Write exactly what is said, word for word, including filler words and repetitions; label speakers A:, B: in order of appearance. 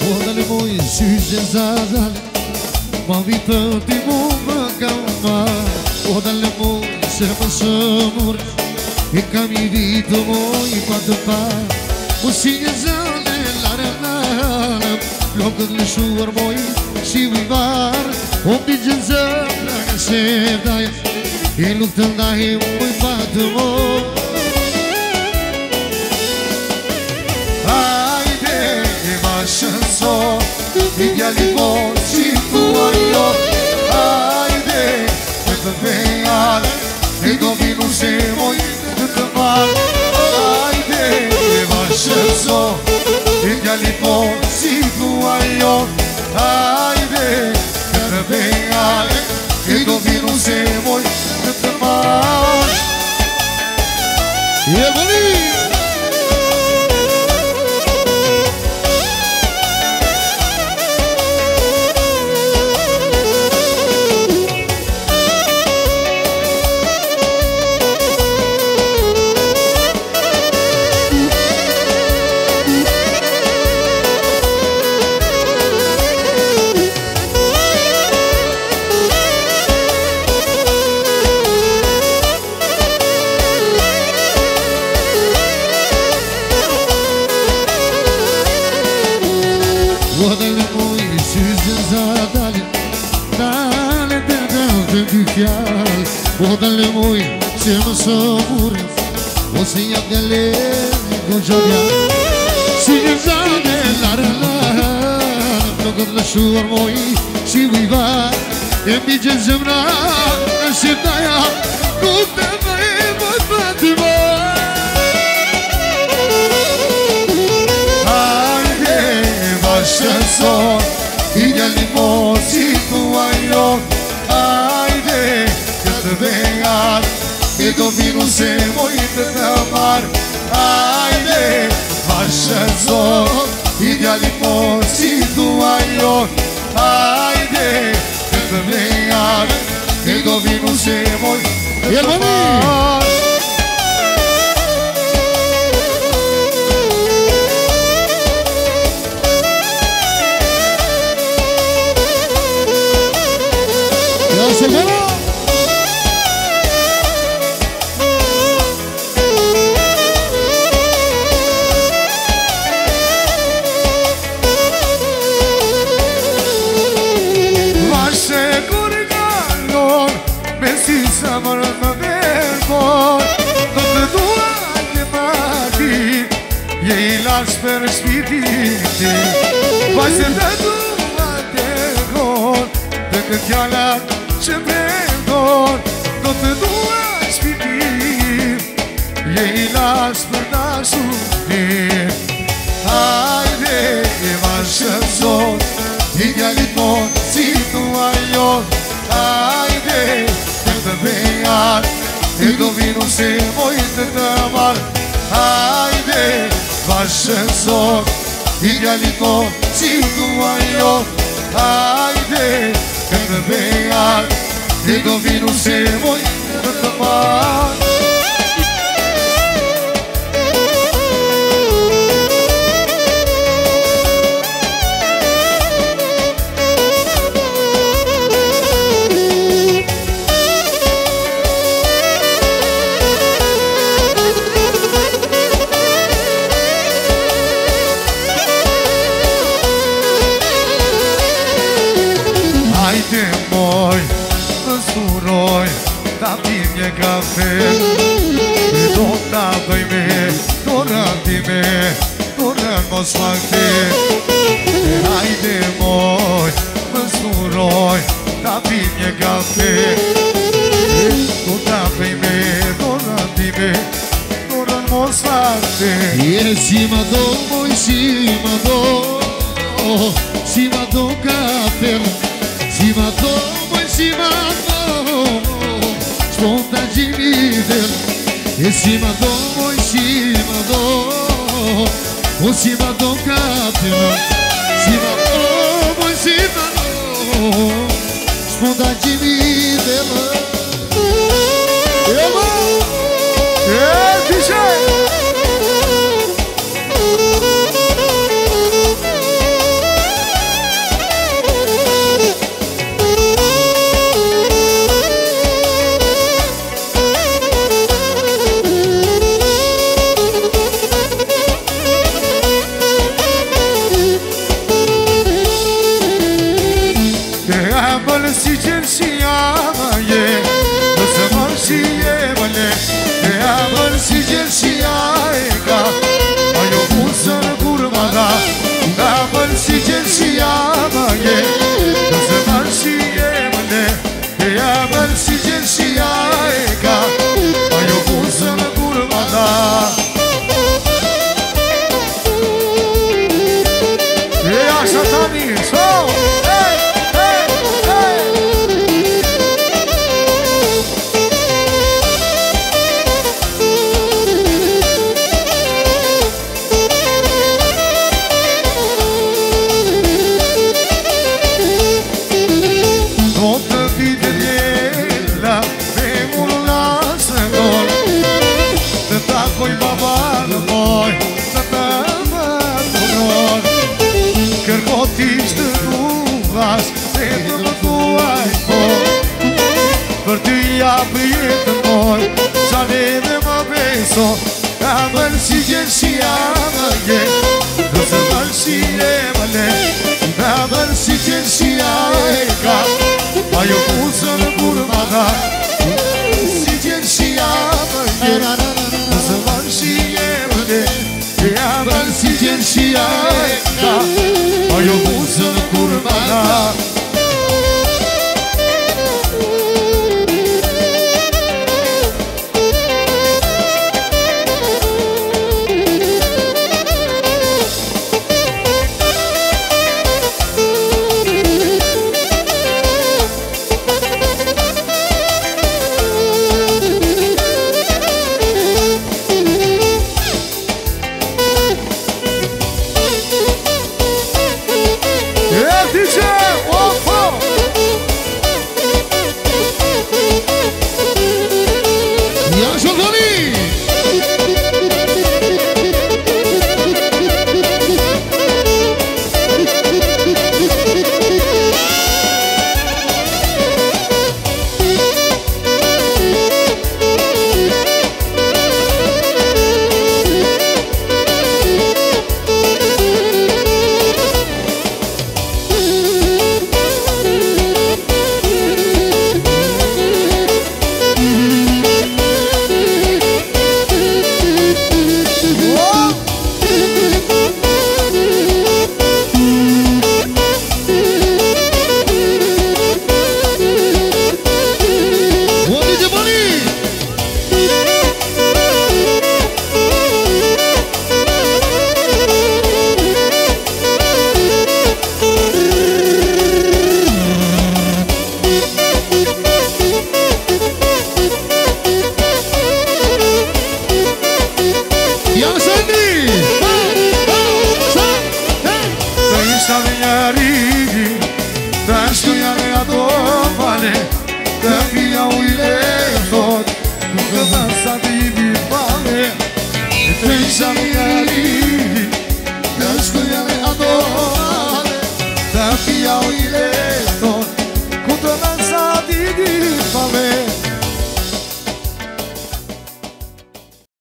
A: Odale moj syze zadale Ma vi të ti mu më kam ma Odale moj se më sëmur E kam i vitu moj pa të pa Mu si një zane lare lare Lokët lëshuar moj si vivar O t'i gjëzëm lage se daja E nuk të ndahi moj pa të moj Hajde e ma shënso I djali moj si tua jo Hajde e të vejar E do vinu se moj të të mar Hajde e ma shënso I djali moj si tua jo Hajde e të vejar E do vinu se moj të të mar E voli Odale moj syze zadale Dale të dal të dy fjall Odale moj se më sëmur O se një djale ko gjabja Si një zane lare lare Nuk të lëshuar moj si vivar E mi që zemra në shqiptaja Nuk të bëjë moj për të moj Shënso I djali moj si tua jo Hajde këtë vejar E do vinu se moj të të mar Hajde ma shënso I djali moj si tua jo Hajde këtë vejar E do vinu se moj të të mar Seguro Vaše kurganon Me si samar më vergon Do të dua të mati Je i lash për shpititi Vaše të dua të gon Dhe këtë fjallat që vendon Do të dua shpitim Je i las për dashurim Hajde e ma shënzon I djalit mon si tua jo Hajde të të vejar E do vinu se moj të të mar Hajde ma shënzon I djalit mon si tua jo Hajde këtë vejar E do vinu se moj të të mar Hajde moj, më suroj, ta pim një kafe E do ta bëjme, do rëndime, do rënd mos makte Hajde moj, më suroj, ta pim një kafe E do ta bëjme, do rëndime, do rënd mos makte E si ma do, moj si ma do, si ma do kafe Si ma do, moj si ma do Sponta gjimiter E si ma do, moj si ma do O si ma do kapira Si ma do, moj si ma do Sponta gjimiter E mo E D J Abel si gen si amage Abel si emale Abel si gen si aeka Ayo uzun kurmada Si gen si amage Abel si emale Abel si gen si aeka Ayo uzun kurmada Pensa minha linda